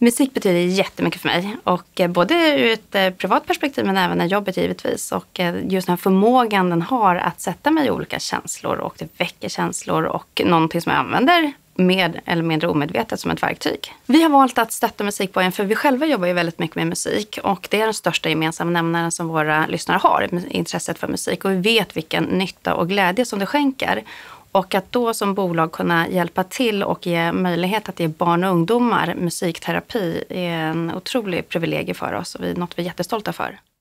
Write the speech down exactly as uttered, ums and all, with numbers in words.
Musik betyder jättemycket för mig. Och eh, både ur ett eh, privat perspektiv men även i jobbet givetvis. Och eh, just den här förmågan den har att sätta mig i olika känslor. Och det väcker känslor och någonting som jag använder mer eller mindre omedvetet som ett verktyg. Vi har valt att stötta Musikborgen för vi själva jobbar ju väldigt mycket med musik. Och det är den största gemensamma nämnaren som våra lyssnare har, intresset för musik. Och vi vet vilken nytta och glädje som det skänker. Och att då som bolag kunna hjälpa till och ge möjlighet att ge barn och ungdomar musikterapi är en otrolig privilegie för oss och vi är något vi är jättestolta för.